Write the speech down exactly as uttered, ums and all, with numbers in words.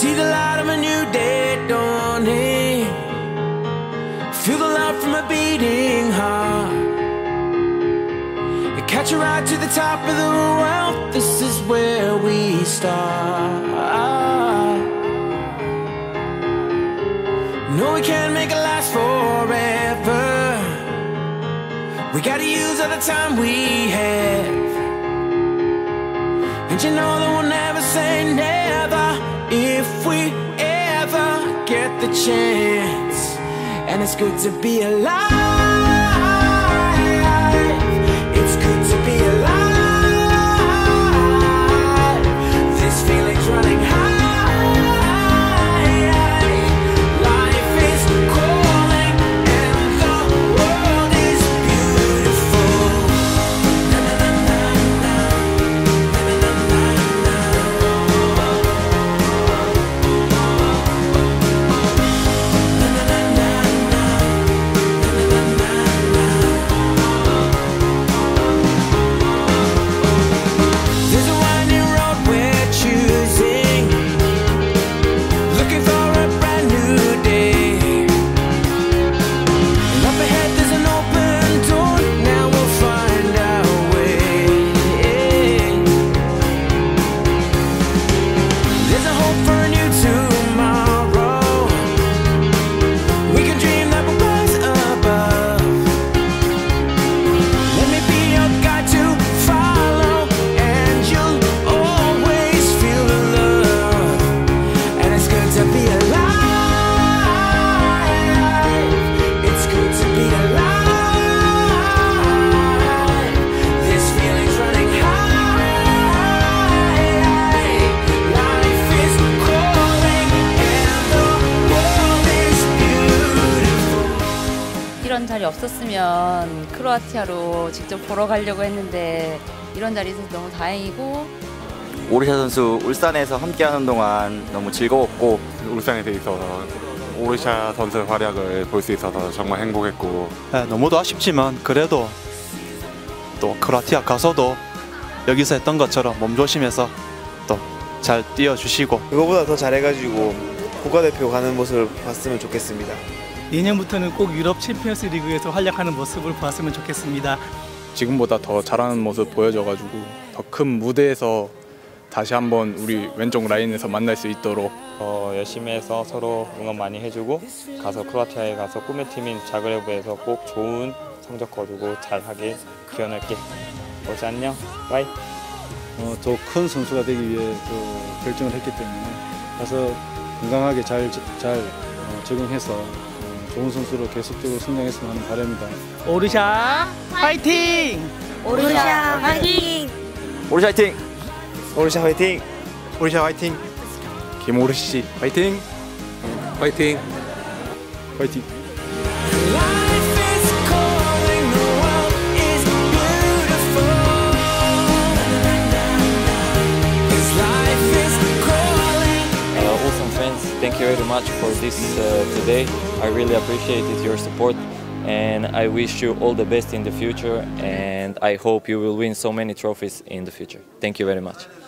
See the light of a new day dawning. Feel the love from a beating heart. Catch a ride to the top of the world. This is where we start. No, we can't make it last forever. We gotta use all the time we have. And you know that we'll never say never if we ever get the chance. And it's good to be alive. It's good to be alive. This feeling's running high. Life is calling and the world is beautiful. Na na na na na. Na na na na na. Na na na na na. Na na na na. There's a winding road we're choosing, looking for a brand new day. And up ahead there's an open door, now we'll find our way. There's a hope for a new tomorrow. We can dream that we'll rise above. Let me be your guide to follow, and you'll always feel the love. And it's good to be alive. It's good to be alive. This feeling's running high. Life is calling and the world is beautiful. 이런 자리 없었으면 크로아티아로 직접 보러 가려고 했는데 이런 자리 있어서 너무 다행이고, 오르샤 선수 울산에서 함께하는 동안 너무 즐거웠고, 울산에 돼 있어서 오르샤 선수의 활약을 볼 수 있어서 정말 행복했고, 네, 너무도 아쉽지만 그래도 또 크로아티아 가서도 여기서 했던 것처럼 몸조심해서 또 잘 뛰어주시고 그거보다 더 잘해가지고 국가대표 가는 모습을 봤으면 좋겠습니다. 내년부터는 꼭 유럽 챔피언스 리그에서 활약하는 모습을 보았으면 좋겠습니다. 지금보다 더 잘하는 모습 보여줘가지고 더 큰 무대에서 다시 한번 우리 왼쪽 라인에서 만날 수 있도록 어, 열심히 해서 서로 응원 많이 해주고, 가서 크로아티아에 가서 꿈의 팀인 자그레브에서 꼭 좋은 성적 거두고 잘하길 기원할게. 오시 안녕. 바이. 어, 더 큰 선수가 되기 위해 또 결정을 했기 때문에 가서 건강하게 잘, 잘 어, 적응해서 어, 좋은 선수로 계속적으로 성장했으면 하는 바람입니다. 오르샤 화이팅! 오르샤 화이팅! 오르샤 화이팅! 오르샤 화이팅! 오르샤 화이팅! 김오르 씨 화이팅! 화이팅! 화이팅! Life is calling, the world is beautiful. This life is calling. Uh, awesome friends, thank you very much for this uh, today. I really appreciated your support, and I wish you all the best in the future, and I hope you will win so many trophies in the future. Thank you very much.